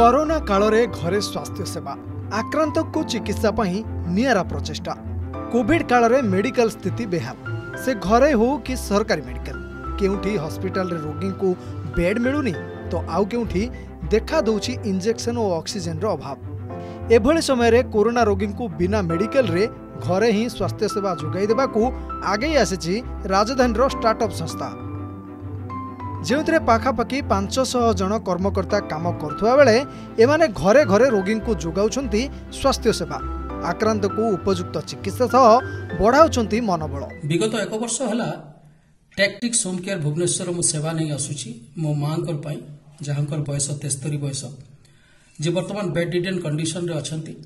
Corona काल रे घरे स्वास्थ्य सेवा आक्रांत को चिकित्सा पई नियारा प्रचेष्टा। कोविड काल रे मेडिकल स्थिति बेहाल से घरे हो कि सरकारी मेडिकल केउठी हॉस्पिटल रे रोगी को बेड मिलुनी तो आउ केउठी देखा दउची इंजेक्शन और ऑक्सीजन रो अभाव। एभली समय रे कोरोना रोगी को बिना मेडिकल रे घरे ही स्वास्थ्य सेवा जोगाई देबा को आगे आसीची राजधानी रो स्टार्टअप संस्था जो पाखापाखि 500 जन कर्मकर्ता काम करुवा बेले एमाने घरे घरे रोगी को जोगाउछंती स्वास्थ्य सेवा आक्रांत को उपयुक्त चिकित्सा सह बढ़ाउछंती मनोबल। विगत एक वर्ष होला टैक्टिक्स होम केयर भुवनेश्वर मु सेवा नहीं आसुची मो मांकर पई जहांकर बयस 73 बयस जे वर्तमान बेड रिडन कंडीशन रे अछंती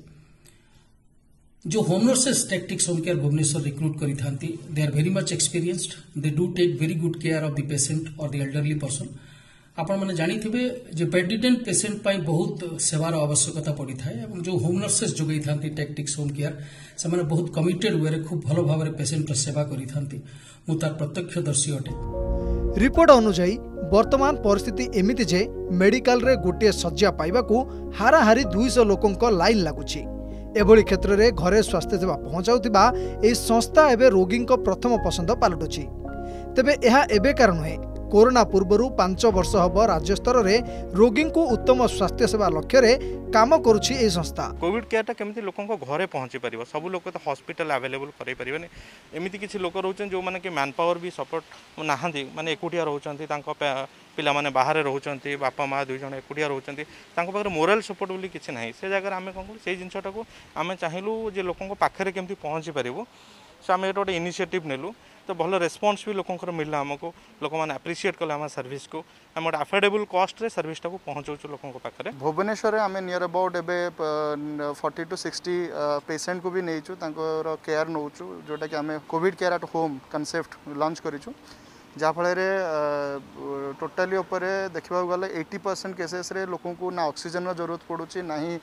जो home nurses tactics home care Bhubaneswar recruit करी थांती they are very much experienced they do take very good care of the patient और द एल्डरली पर्सन। आपण माने जानी थिबे जे बेड रिडन पेशेंट पई बहुत सेवार आवश्यकता पड़ी थाए एवं जो होम नर्सेस जोगई थांती टैक्टिक्स होम केयर से माने बहुत कमिटेड वे रे खूब भलो भाव रे पेशेंट सेवा करी थांती मु तार प्रत्यक्षदर्शी अटे। रिपोर्ट अनुसार वर्तमान परिस्थिति एमिति जे मेडिकल रे गोटे शଯ୍ୟା पाइबाकू हाराहारी 200 लोकंक लाइन लागुची। एभली क्षेत्र में घरे स्वास्थ्य सेवा पहुंचाउथिबा एही संस्था एबे रोगी प्रथम पसंद पालटुची। तेबे एहा एबेकार नुहे कोरोना पूर्वरु 5 वर्ष हब राज्य स्तर में रोगी को उत्तम स्वास्थ्य सेवा लक्ष्य रे काम करुची एही संस्था। कोविड केयरटा केमती लोकंक घरे पहुंची परिबो सब लोक तो हॉस्पिटल अवेलेबल करै परिबेनी एमिति किछि लोक रहउछन जो माने कि मैन पावर भी सपोर्ट नाहंती माने एकुटिया रहउछंती तांको पिला माने बाहर रहउछंती बापा माँ 2 जण एकुटिया रहउछंती तांको पाखरे मोरल सपोर्ट बोली किछि नाही से जगह आमे कोन से जिंसटा को आमे चाहिलु जे लोकंक पाखरे केमती पहुंची परिबो सो आमे एटा इनिशिएटिव नेलु तो भल रेस्पॉन्स भी लोकंकर मिलला हमको लोक माने एप्रिशिएट कले हम सर्विस को हम अफोर्डेबल कॉस्ट रे सर्विस टा को पहुंचाउछु लोकंक पाखरे। भुवनेश्वर रे आमे नियर अबाउट एबे 40 to 60 पेशेंट को भी नेइछु तांकर केयर नउछु जोटा कि आमे covid care at home concept launch करिछु जा फल रे टोटली ऊपर देखबा गले 80% केसेस रे लोकन को ना ऑक्सीजन रो जरूरत पडुची ना ही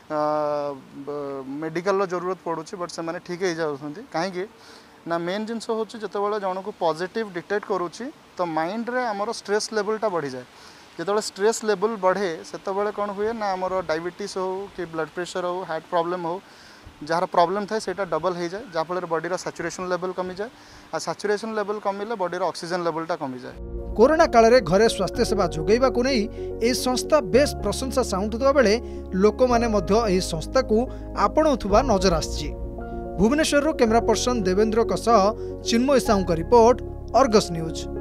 मेडिकल रो जरूरत पडुची बट से माने ठीक हे जाउछंती काहे कि ना मेन जिनस हो जो जन को पॉजिटिव डिटेक्ट करुच्ची तो माइंड रे आमर स्ट्रेस लेवलटा बढ़ी जाए जो स्ट्रेस लेवल बढ़े से कौन हुए ना आमर डायबिटीज हो कि ब्लड प्रेशर हो हार्ट प्रॉब्लम हो जार प्रॉब्लम थाए सेटा डबल हो जाए जहाँफल बॉडी सैचुरेशन लेवल कमी जाए आ सैचुरेशन लेवल कमिले बॉडी ऑक्सीजन लेवलटा कमी जाए। कोरोना काल रे घरे स्वास्थ्य सेवा जोगैबा को नहीं ए संस्था बेस प्रशंसा साउंटुवा बेले लोक माने मध्य एही संस्था को आपणुथुवा नजर आछि। भुवनेश्वर कैमरा पर्सन देवेंद्र चिन्मय साहू का रिपोर्ट अर्गस न्यूज।